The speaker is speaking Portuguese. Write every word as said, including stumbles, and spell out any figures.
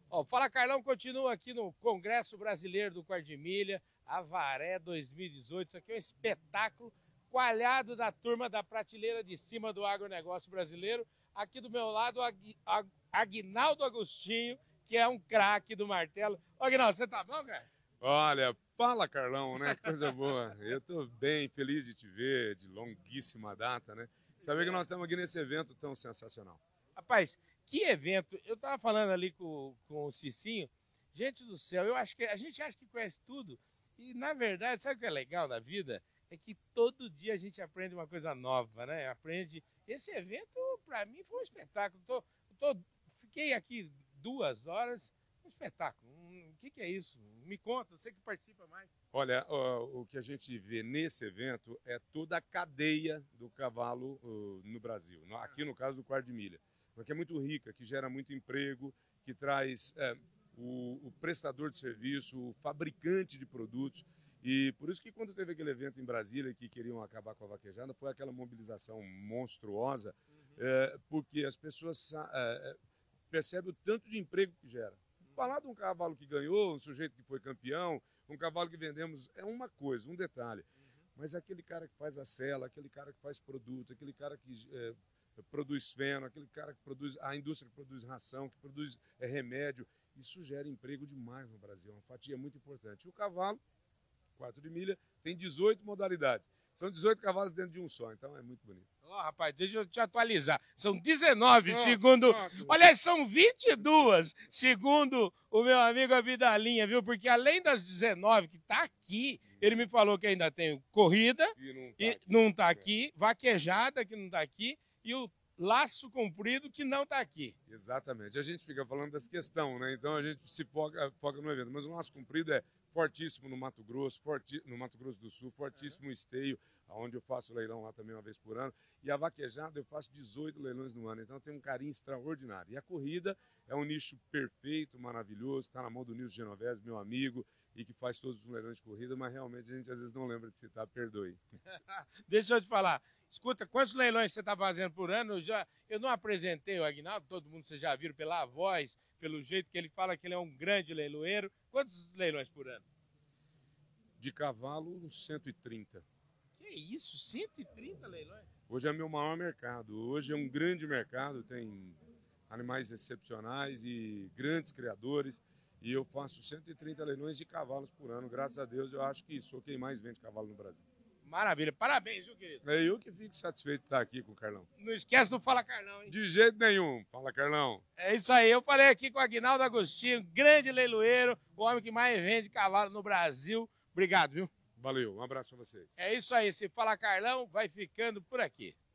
Ó, Fala Carlão continua aqui no Congresso Brasileiro do Quarto de Milha, Avaré dois mil e dezoito. Isso aqui é um espetáculo coalhado da turma da prateleira de cima do agronegócio brasileiro. Aqui do meu lado, o Aguinaldo Agostinho, que é um craque do martelo. Ô, Aguinaldo, você tá bom, cara? Olha, fala Carlão, né? Coisa boa. Eu tô bem, feliz de te ver, de longuíssima data, né? Saber que nós estamos aqui nesse evento tão sensacional. Rapaz, que evento! Eu tava falando ali com, com o Cicinho, gente do céu, eu acho que a gente acha que conhece tudo, e na verdade, sabe o que é legal na vida? É que todo dia a gente aprende uma coisa nova, né? Aprende. Esse evento, para mim, foi um espetáculo. Tô, tô, fiquei aqui duas horas, um espetáculo. Um, o que, que é isso? Me conta, você que participa mais. Olha, o, o que a gente vê nesse evento é toda a cadeia do cavalo uh, no Brasil. Aqui no caso do Quarto de Milha. Porque é muito rica, que gera muito emprego, que traz é, o, o prestador de serviço, o fabricante de produtos. E por isso que quando teve aquele evento em Brasília que queriam acabar com a vaquejada, foi aquela mobilização monstruosa, uhum. é, porque as pessoas é, percebem o tanto de emprego que gera. Uhum. Falar de um cavalo que ganhou, um sujeito que foi campeão, um cavalo que vendemos, é uma coisa, um detalhe. Uhum. Mas aquele cara que faz a sela, aquele cara que faz produto, aquele cara que... É, produz feno, aquele cara que produz, a indústria que produz ração, que produz é, remédio, isso gera emprego demais no Brasil, é uma fatia muito importante. E o cavalo, quarto de milha, tem dezoito modalidades. São dezoito cavalos dentro de um só, então é muito bonito. Ó, oh, rapaz, deixa eu te atualizar. São dezenove, oh, segundo... oh, Aliás, são vinte e dois, segundo o meu amigo Avidalinha, viu? Porque além das dezenove que tá aqui, ele me falou que ainda tem corrida, e não tá, e aqui, não tá aqui, vaquejada que não tá aqui, e o laço comprido que não está aqui. Exatamente. A gente fica falando dessa questão, né? Então a gente se foca, foca no evento. Mas o laço comprido é fortíssimo no Mato Grosso, forti, no Mato Grosso do Sul, fortíssimo no Esteio, onde eu faço leilão lá também uma vez por ano. E a vaquejada eu faço dezoito leilões no ano. Então tem um carinho extraordinário. E a corrida é um nicho perfeito, maravilhoso. Está na mão do Nilson Genovese, meu amigo, e que faz todos os leilões de corrida, mas realmente a gente às vezes não lembra de citar, perdoe. Deixa eu te falar. Escuta, quantos leilões você está fazendo por ano? Eu, já, eu não apresentei o Aguinaldo, todo mundo vocês já viram pela voz, pelo jeito que ele fala que ele é um grande leiloeiro. Quantos leilões por ano? De cavalo, uns cento e trinta. Que isso, cento e trinta leilões? Hoje é meu maior mercado. Hoje é um grande mercado, tem animais excepcionais e grandes criadores. E eu faço cento e trinta leilões de cavalos por ano. Graças a Deus, eu acho que sou quem mais vende cavalo no Brasil. Maravilha, parabéns, viu, querido? É eu que fico satisfeito de estar aqui com o Carlão. Não esquece do Fala Carlão, hein? De jeito nenhum, Fala Carlão. É isso aí, eu falei aqui com o Aguinaldo Agostinho, grande leiloeiro, o homem que mais vende cavalo no Brasil. Obrigado, viu? Valeu, um abraço a vocês. É isso aí, se Fala Carlão vai ficando por aqui.